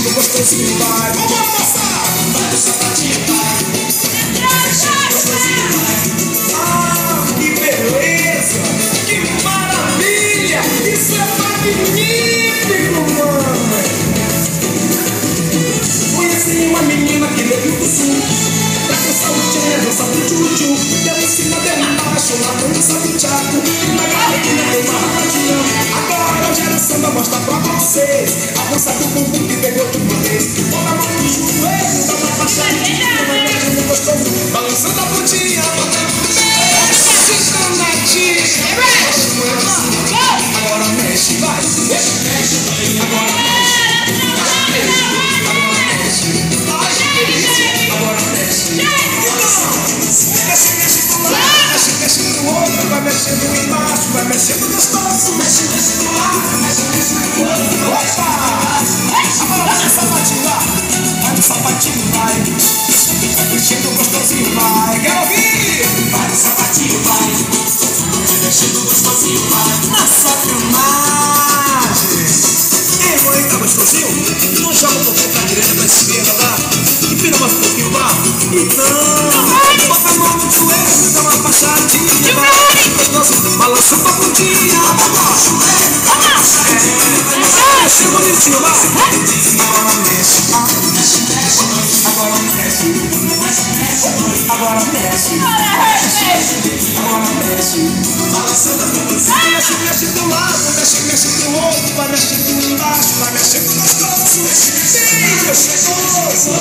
mexendo gostosinho, vai. Vamos amassar. Vai o sapatinho, vai. Mexendo gostosinho, vai. Ah, que beleza, que maravilha. Isso é magnífico, mãe. Conheci uma menina que veio do sul pra dançar o tchê, dançar o tchu-tchu. Deu em cima dela embaixo, lá dança do tchaco. Na galerinha tem uma rapidinha. Agora hoje era samba, mostra pra vocês a dança do bumbum que pegou de uma vez. Bota a mão no joelho, dá uma passadinha, no gostoso, balançando a bundinha. Mexe, danadinha. Agora mexe, vai. Mexe, agora mexe. Agora mexe. Ai, que delícia. Agora mexe. Mexe, mexe pro lado, mexe, mexe pro outro. Vai mexendo embaixo, vai mexendo gostoso. Mexe, mexe pro lado, mexe, mexe pro outro. Opa! Agora vai no sapatinho lá. Vai no sapatinho, vai. Vai mexendo gostosinho, vai. Quero ouvir! Vai no sapatinho, vai. Vai mexendo gostosinho, vai. Na sacanagem! Ei, mãe, tá gostosinho? Não joga um pouquinho pra direita, pra esquerda, tá? Empina mais um pouquinho, vá. Então, bota a mão no joelho, dá uma baixadinha, vai. Gostoso, balançando a bundinha. Mexe bonitinho, vai. Agora mexe. Agora mexe. Agora mexe. Agora mexe. Balançando a bundinha. Mexe, mexe do lado, mexe, mexe do outro. Vai mexendo embaixo, vai mexendo gostoso. Sim, gostoso.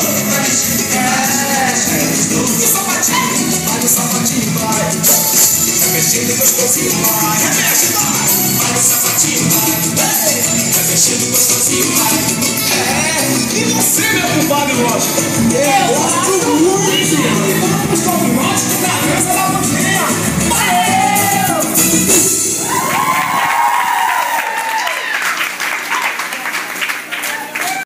No sapatinho, vai no sapatinho, vai. Vai mexendo gostosinho, vai. Remexe, vai. Vai no sapatinho, vai. Vai mexendo gostosinho, vai. E você, meu compadre, lógico.